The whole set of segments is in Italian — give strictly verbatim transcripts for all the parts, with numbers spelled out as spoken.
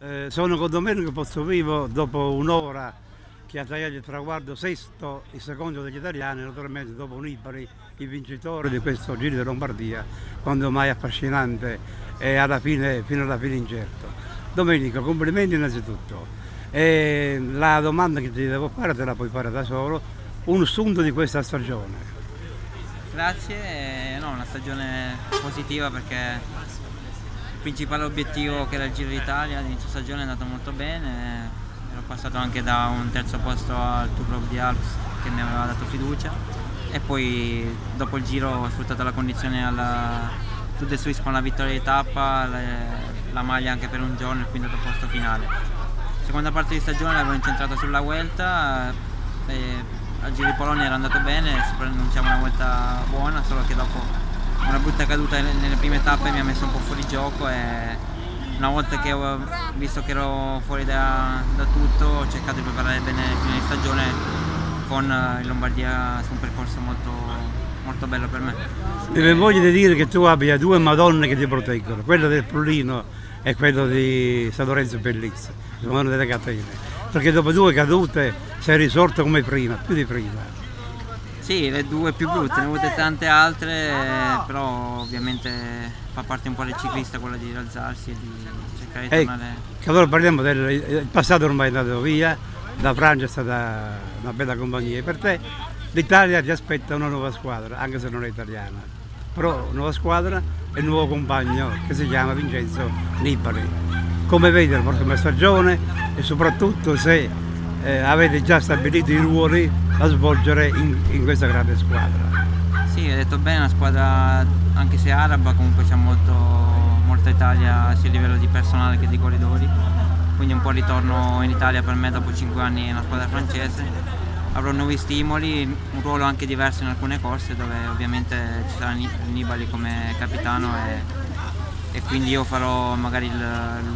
Eh, sono con Domenico Pozzovivo dopo un'ora che ha tagliato il traguardo sesto, il secondo degli italiani, naturalmente dopo Nibali, il vincitore di questo Giro di Lombardia, quando mai affascinante e alla fine, fino alla fine incerto. Domenico, complimenti innanzitutto. E la domanda che ti devo fare te la puoi fare da solo, un sunto di questa stagione. Grazie, no, una stagione positiva perché il principale obiettivo che era il Giro d'Italia all'inizio stagione è andato molto bene, ero passato anche da un terzo posto al Tour of the Alps che mi aveva dato fiducia e poi dopo il Giro ho sfruttato la condizione alla Tour de Suisse con la vittoria di tappa, la maglia anche per un giorno e il quinto posto finale. La seconda parte di stagione l'avevo incentrata sulla Vuelta e al Giro di Polonia era andato bene, si preannunciava una volta buona, solo che dopo una brutta caduta nelle prime tappe mi ha messo un po' fuori gioco e una volta che ho visto che ero fuori da, da tutto ho cercato di preparare bene il fine di stagione con il Lombardia su un percorso molto, molto bello per me. Mi voglio dire che tu abbia due Madonne che ti proteggono, quella del Prullino e quella di San Lorenzo Bellizza, la Madonna delle Catene, perché dopo due cadute sei risorto come prima, più di prima. Sì, le due più brutte, ne ho avute tante altre, però ovviamente fa parte un po' del ciclista quella di rialzarsi e di cercare di tornare. Ecco, allora parliamo del il passato, ormai è andato via, la Francia è stata una bella compagnia per te, l'Italia ti aspetta una nuova squadra, anche se non è italiana, però nuova squadra e un nuovo compagno che si chiama Vincenzo Nibali. Come vedi la prossima stagione e soprattutto se eh, avete già stabilito i ruoli da svolgere in, in questa grande squadra. Sì, hai detto bene, una squadra anche se araba, comunque c'è molto, molta Italia sia a livello di personale che di corridori, quindi un po' il ritorno in Italia per me dopo cinque anni in una squadra francese. Avrò nuovi stimoli, un ruolo anche diverso in alcune corse dove ovviamente ci sarà Nibali come capitano e, e quindi io farò magari il,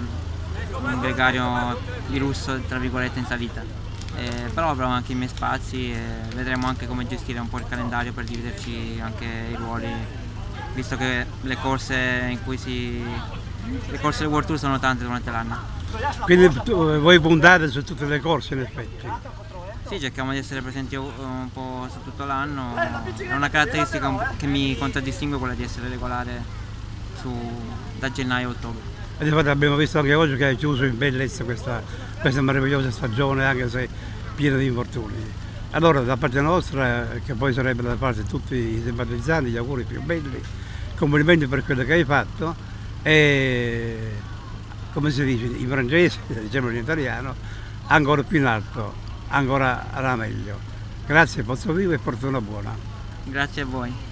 un gregario di lusso tra virgolette in salita, eh, però avrò anche i miei spazi e vedremo anche come gestire un po' il calendario per dividerci anche i ruoli, visto che le corse in cui si le corse del World Tour sono tante durante l'anno. Quindi tu, voi puntate su tutte le corse in effetti? Sì, cerchiamo di essere presenti un po' su tutto l'anno, è una caratteristica che mi contraddistingue quella di essere regolare su, da gennaio a ottobre. E infatti abbiamo visto anche oggi che hai chiuso in bellezza questa, questa meravigliosa stagione, anche se piena di infortuni. Allora da parte nostra, che poi sarebbe da parte di tutti i simpatizzanti, gli auguri più belli, complimenti per quello che hai fatto e, come si dice in francese, diciamo in italiano, ancora più in alto, ancora alla meglio. Grazie Pozzovivo e fortuna buona. Grazie a voi.